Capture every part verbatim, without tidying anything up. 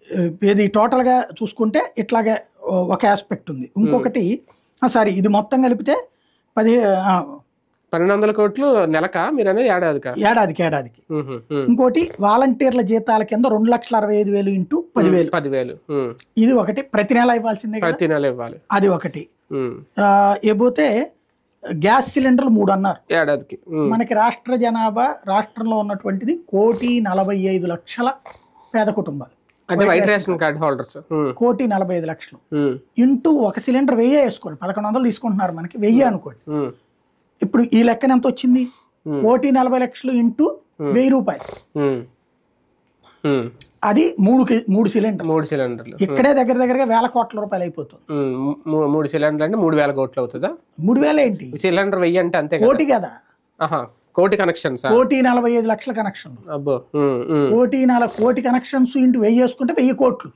ఇది టోటల్గా చూసుకుంటే ఇట్లాగే ఒక ఆస్పెక్ట్ ఉంది. ఇంకొకటి సారీ ఇది మొత్తం కలిపితే పది పన్నెండు వందల కోట్లు నెలక మీరనే ఏడాదికి ఏడాదికి ఏడాదికి ఇంకోటి వాలంటీర్ల జీతాల కింద రెండు లక్షల అరవై ఐదు వేలు ఇంటూ పదివేలు పదివేలు ఇది ఒకటి ప్రతి నెల ఇవ్వాల్సిందే ప్రతి నెల ఇవ్వాలి అది ఒకటి. ఏపోతే గ్యాస్ సిలిండర్లు మూడు అన్నారు ఏడాదికి. మనకి రాష్ట్ర జనాభా రాష్ట్రంలో ఉన్నటువంటిది కోటి నలభై ఐదు లక్షల పేద కుటుంబాలు అంటే వైట్ రేషన్ కార్డ్ హోల్డర్స్ కోటి నలభై ఐదు లక్షలు ఇంటూ ఒక సిలిండర్ వెయ్యి వేసుకోండి, పదకొండు వందలు తీసుకుంటున్నారు మనకి వెయ్యి అనుకోండి. ఇప్పుడు ఈ లెక్కన ఎంత వచ్చింది? కోటి నలభై లక్షలు ఇంటూ వెయ్యి రూపాయలు, అది మూడు మూడు సిలిండర్ మూడు సిలిండర్లు ఇక్కడే దగ్గర దగ్గరగా వేల కోట్ల రూపాయలు అయిపోతుంది. మూడు సిలిండర్ అంటే మూడు వేల కోట్లు అవుతుందా? మూడు వేల ఏంటి సిలిండర్ వెయ్యి అంటే అంతే కోటి కదా. కోటి కనెక్షన్స్ కోటి నలభై ఐదు లక్షల కనెక్షన్ అబ్బో కోటి నలభై కోటి కనెక్షన్స్ ఇంటూ వెయ్యి వేసుకుంటే వెయ్యి కోట్లు,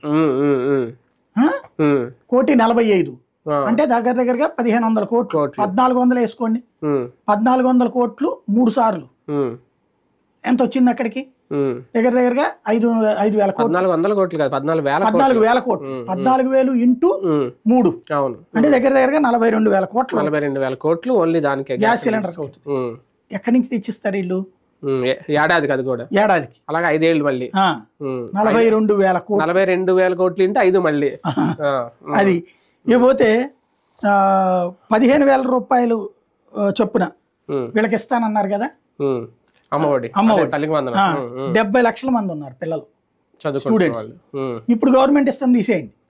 కోటి నలభై ఐదు అంటే దగ్గర దగ్గరగా పదిహేను వందల కోట్లు. పద్నాలుగు వందలు వేసుకోండి, పద్నాలుగు వందల కోట్లు మూడు సార్లు ఎంత వచ్చింది అక్కడికి? దగ్గర దగ్గరగా ఐదు ఐదు వేల కోట్లు. పద్నాలుగు వందల కోట్లు కాదు పద్నాలుగు వేల పద్నాలుగు వేల కోట్లు పద్నాలుగు వేలు ఇంటూ మూడు అవును అంటే దగ్గర దగ్గరగా నలభై రెండు వేల కోట్లు. నలభై రెండు వేల కోట్లు ఓన్లీ దానికి గ్యాస్ సిలిండర్ అవుతుంది. ఎక్కడి నుంచి తెచ్చిస్తారు వీళ్ళు? ఏడాదికి అది కూడా ఏడాదికి అలాగే ఐదేళ్ళు మళ్ళీ నలభై రెండు వేల కోట్లు నలభై రెండు వేల కోట్లు ఇంటే ఐదు మళ్ళీ అది. ఇకపోతే పదిహేను వేల రూపాయలు చొప్పున వీళ్ళకి ఇస్తానన్నారు కదా అమ్మఒడి. అమ్మఒడి డెబ్బై లక్షల మంది ఉన్నారు పిల్లలు స్టూడెంట్స్. ఇప్పుడు గవర్నమెంట్ ఇస్తుంది తీసేయండి.